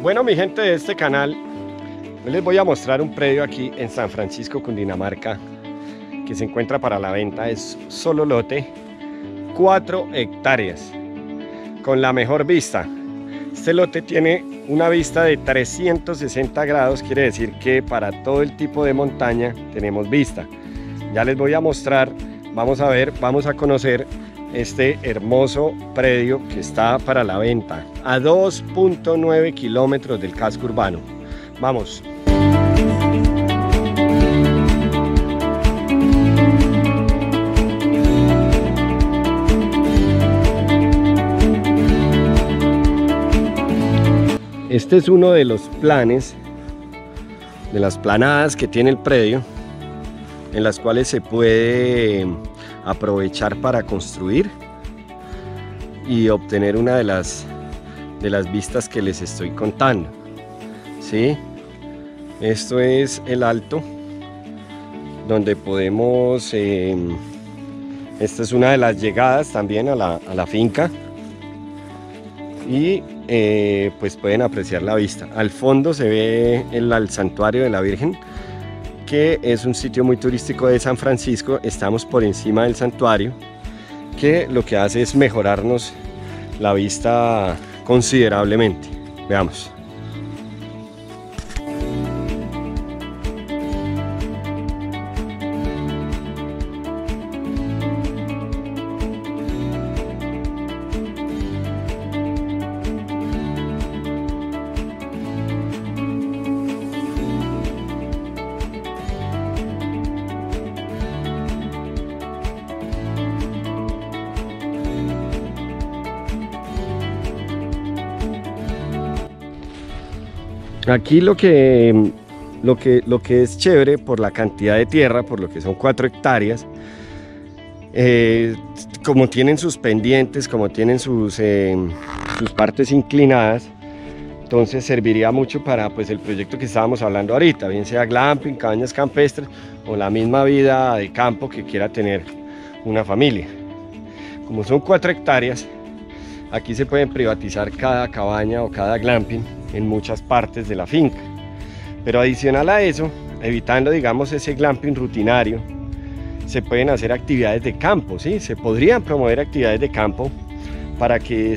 Bueno, mi gente de este canal, hoy les voy a mostrar un predio aquí en San Francisco, Cundinamarca, que se encuentra para la venta. Es solo lote, 4 hectáreas, con la mejor vista. Este lote tiene una vista de 360 grados, quiere decir que para todo el tipo de montaña tenemos vista. Ya les voy a mostrar, vamos a ver, vamos a conocer este hermoso predio que está para la venta a 2.9 kilómetros del casco urbano. Vamos. Este es uno de los planes, de las planadas que tiene el predio, en las cuales se puede aprovechar para construir y obtener una de las vistas que les estoy contando. ¿Sí? Esto es el alto donde podemos, esta es una de las llegadas también a la finca, y pues pueden apreciar la vista. Al fondo se ve el santuario de la Virgen, que es un sitio muy turístico de San Francisco. Estamos por encima del santuario, que lo que hace es mejorarnos la vista considerablemente. Veamos. Aquí lo que es chévere por la cantidad de tierra, por lo que son 4 hectáreas, como tienen sus pendientes, como tienen sus partes inclinadas, entonces serviría mucho para pues el proyecto que estábamos hablando ahorita, bien sea glamping, cabañas campestres o la misma vida de campo que quiera tener una familia. Como son 4 hectáreas, aquí se pueden privatizar cada cabaña o cada glamping en muchas partes de la finca. Pero adicional a eso, evitando digamos ese glamping rutinario, se pueden hacer actividades de campo, ¿sí? Se podrían promover actividades de campo para que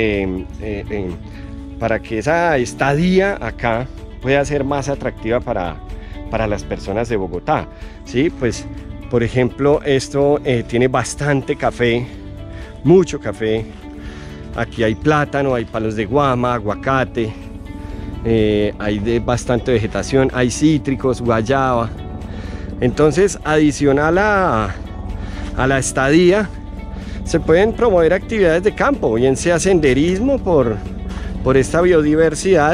esa estadía acá pueda ser más atractiva para las personas de Bogotá, ¿sí? Pues por ejemplo, esto tiene bastante café, mucho café. Aquí hay plátano, hay palos de guama, aguacate, hay bastante vegetación, hay cítricos, guayaba. Entonces, adicional a la estadía, se pueden promover actividades de campo, bien sea senderismo por esta biodiversidad,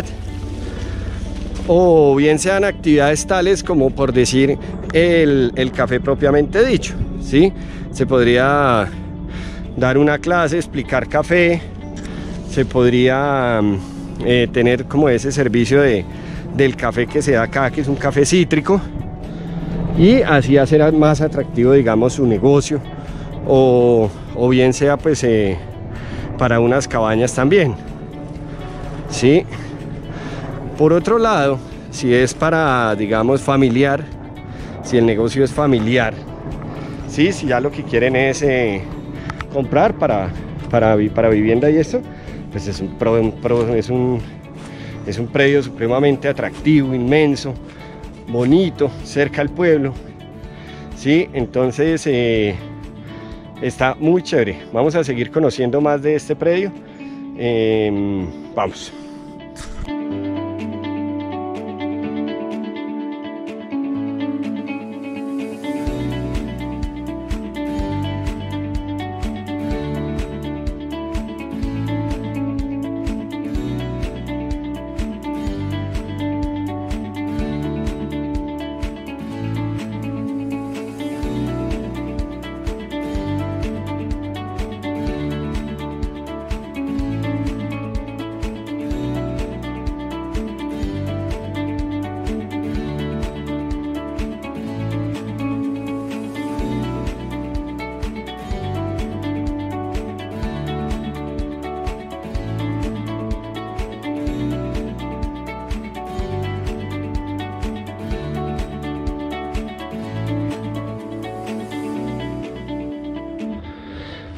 o bien sean actividades tales como, por decir, el café propiamente dicho, ¿sí? Se podría dar una clase, explicar café, se podría tener como ese servicio del café que se da acá, que es un café cítrico, y así hacer más atractivo digamos su negocio, o bien sea pues para unas cabañas también, ¿sí? Por otro lado, si es para digamos familiar, si el negocio es familiar, ¿sí? Si ya lo que quieren es comprar para vivienda y esto, pues es un predio supremamente atractivo, inmenso, bonito, cerca al pueblo, ¿sí? Entonces está muy chévere. Vamos a seguir conociendo más de este predio. Vamos.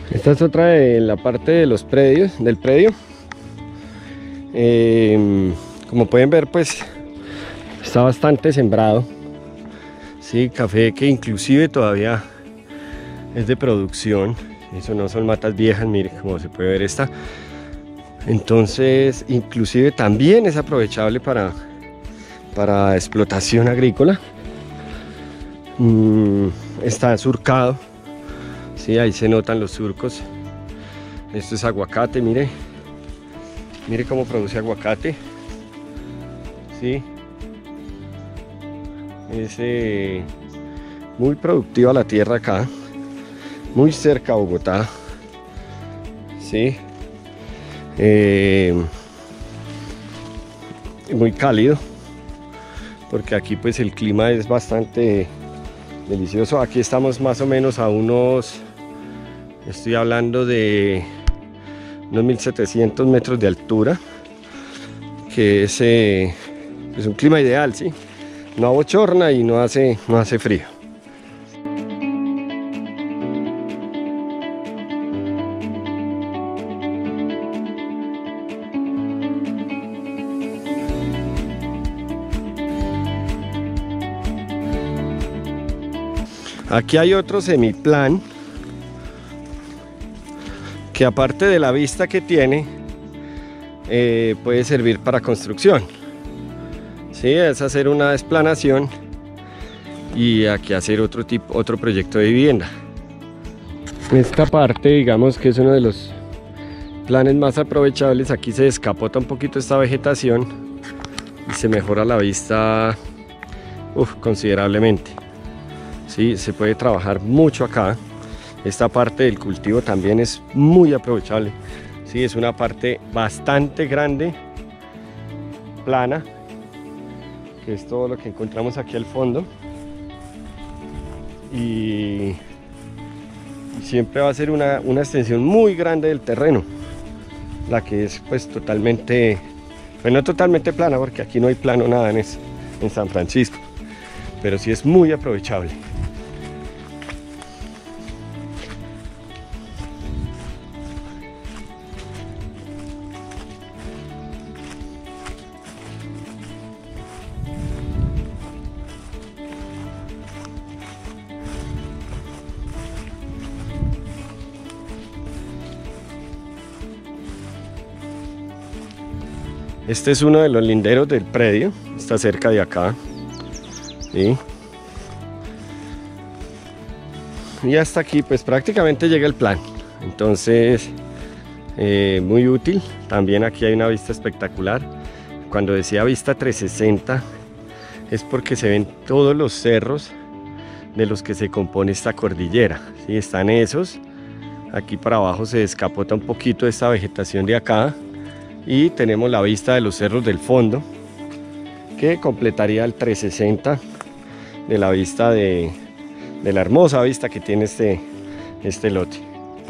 Esta es otra de la parte de los predios, del predio. Como pueden ver, pues está bastante sembrado. Sí, café que inclusive todavía es de producción. Eso no son matas viejas, mire como se puede ver esta. Entonces, inclusive también es aprovechable para explotación agrícola. Está surcado. Sí, ahí se notan los surcos. Esto es aguacate, mire. Mire cómo produce aguacate. Sí. Es muy productiva la tierra acá. Muy cerca a Bogotá. Sí. Muy cálido. Porque aquí pues el clima es bastante delicioso. Aquí estamos más o menos a unos... Estoy hablando de unos 1700 metros de altura, que es un clima ideal, ¿sí? No abochorna y no hace frío. Aquí hay otro semiplan que, aparte de la vista que tiene, puede servir para construcción. Sí, es hacer una desplanación y aquí hacer otro proyecto de vivienda. Esta parte, digamos que es uno de los planes más aprovechables. Aquí se descapota un poquito esta vegetación y se mejora la vista considerablemente. Sí, se puede trabajar mucho acá. Esta parte del cultivo también es muy aprovechable. Sí, es una parte bastante grande, plana, que es todo lo que encontramos aquí al fondo. Y siempre va a ser una extensión muy grande del terreno, la que es pues totalmente, pues no totalmente plana, porque aquí no hay plano nada en San Francisco, pero sí es muy aprovechable. Este es uno de los linderos del predio, está cerca de acá. ¿Sí? Y hasta aquí pues prácticamente llega el plan. Entonces muy útil. También aquí hay una vista espectacular. Cuando decía vista 360 es porque se ven todos los cerros de los que se compone esta cordillera. ¿Sí? Están esos. Aquí para abajo se descapota un poquito esta vegetación de acá. Y tenemos la vista de los cerros del fondo, que completaría el 360 de la vista de la hermosa vista que tiene este lote.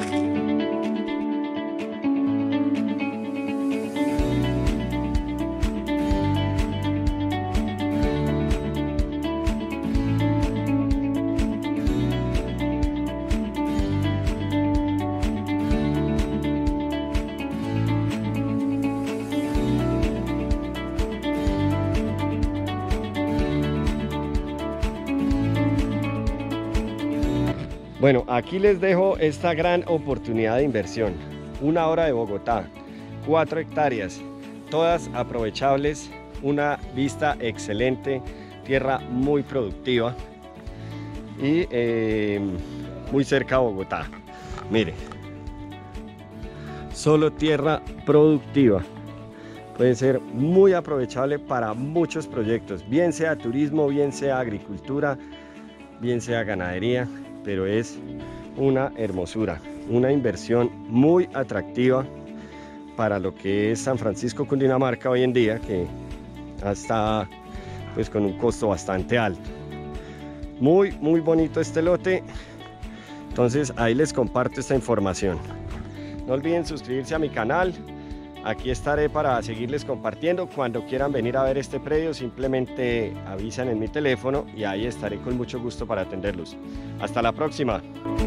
Bueno, aquí les dejo esta gran oportunidad de inversión. 1 hora de Bogotá, 4 hectáreas, todas aprovechables, una vista excelente, tierra muy productiva y muy cerca a Bogotá. Mire, solo tierra productiva. Puede ser muy aprovechable para muchos proyectos, bien sea turismo, bien sea agricultura, bien sea ganadería. Pero es una hermosura, una inversión muy atractiva para lo que es San Francisco, Cundinamarca hoy en día, que está pues con un costo bastante alto. Muy bonito este lote. Entonces ahí les comparto esta información. No olviden suscribirse a mi canal. Aquí estaré para seguirles compartiendo. Cuando quieran venir a ver este predio, simplemente avisan en mi teléfono y ahí estaré con mucho gusto para atenderlos. Hasta la próxima.